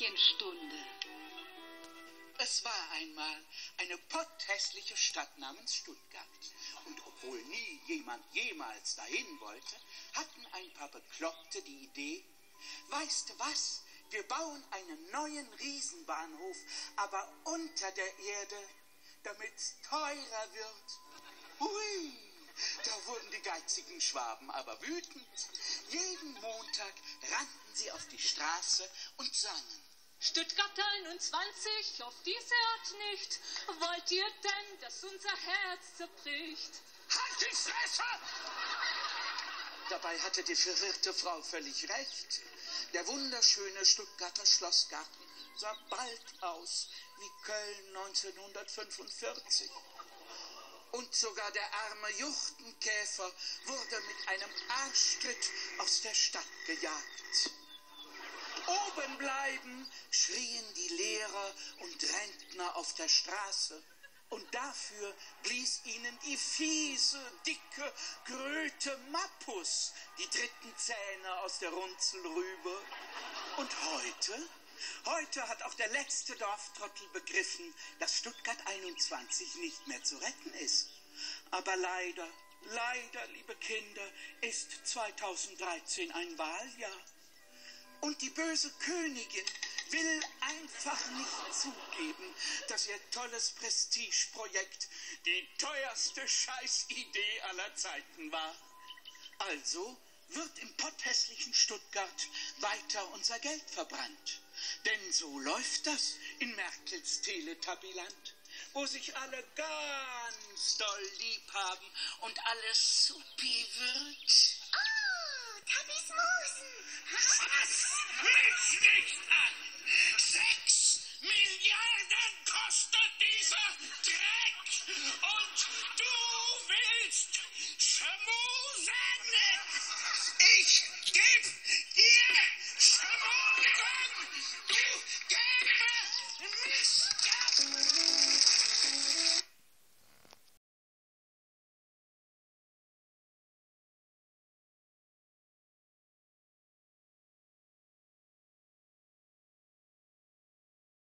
Märchenstunde. Es war einmal eine potthässliche Stadt namens Stuttgart. Und obwohl nie jemand jemals dahin wollte, hatten ein paar Bekloppte die Idee, weißt du was, wir bauen einen neuen Riesenbahnhof, aber unter der Erde, damit's teurer wird. Hui, da wurden die geizigen Schwaben aber wütend. Jeden Montag rannten sie auf die Straße und sangen. Stuttgart 21, auf diese Art nicht. Wollt ihr denn, dass unser Herz zerbricht? Halt die Fresse! Dabei hatte die verwirrte Frau völlig recht. Der wunderschöne Stuttgarter Schlossgarten sah bald aus wie Köln 1945. Und sogar der arme Juchtenkäfer wurde mit einem Arschtritt aus der Stadt gejagt. Oben bleiben, schrien die Lehrer und Rentner auf der Straße. Und dafür blies ihnen die fiese, dicke Kröte Mappus die dritten Zähne aus der Runzelrübe. Und heute hat auch der letzte Dorftrottel begriffen, dass Stuttgart 21 nicht mehr zu retten ist. Aber leider, liebe Kinder, ist 2013 ein Wahljahr. Und die böse Königin will einfach nicht zugeben, dass ihr tolles Prestigeprojekt die teuerste Scheißidee aller Zeiten war. Also wird im potthässlichen Stuttgart weiter unser Geld verbrannt. Denn so läuft das in Merkels Teletubbyland, wo sich alle ganz doll lieb haben und alles supi wird. Oh, Tabbysmusen. Fass mich nicht an! 6 Milliarden